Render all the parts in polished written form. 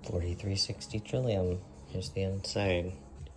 4360 Trillium. Here's the inside.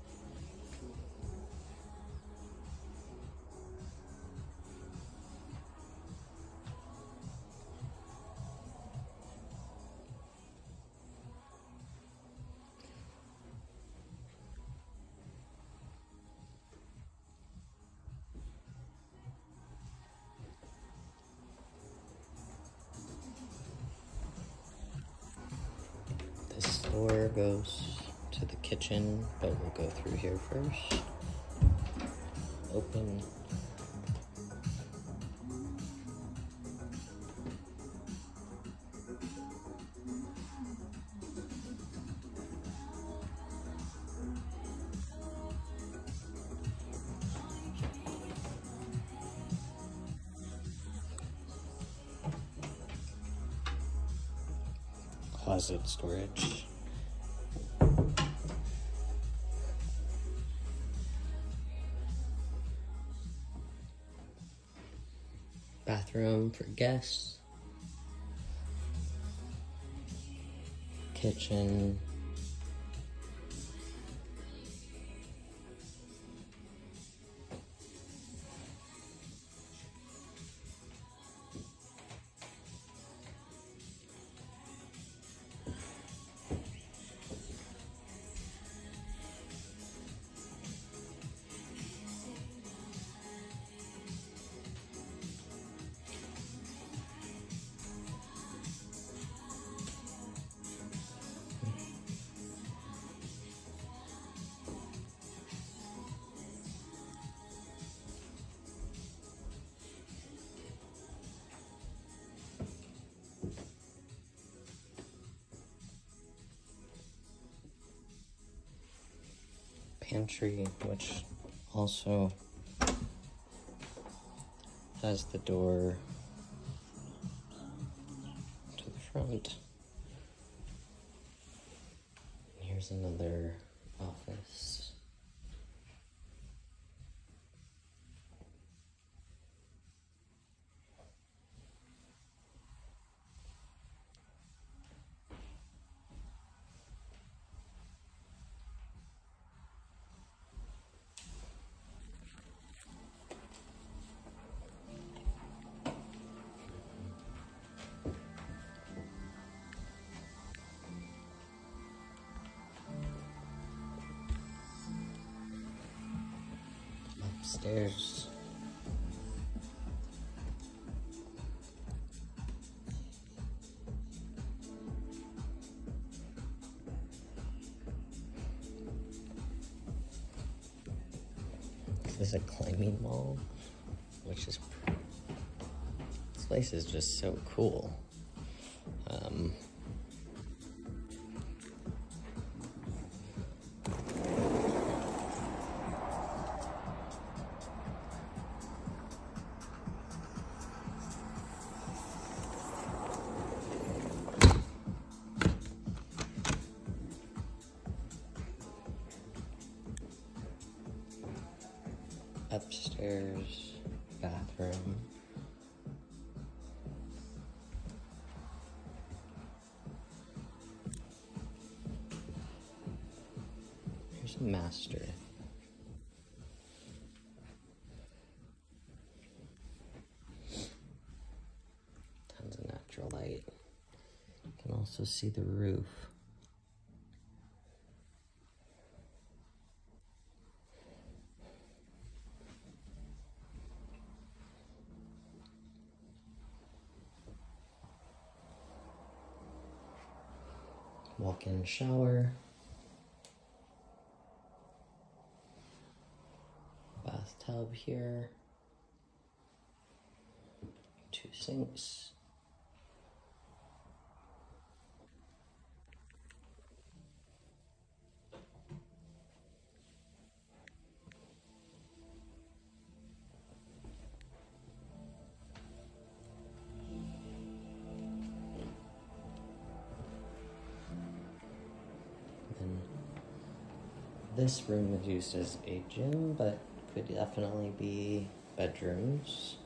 This door goes to the kitchen, but we'll go through here first. Open. Closet storage. Bathroom for guests. Kitchen. Pantry, which also has the door to the front. And here's another office. Upstairs. This is a climbing wall, which is, this place is just so cool. Upstairs bathroom. Here's a master. Tons of natural light. You can also see the roof. Walk-in shower, bathtub here, 2 sinks, this room is used as a gym, but could definitely be bedrooms.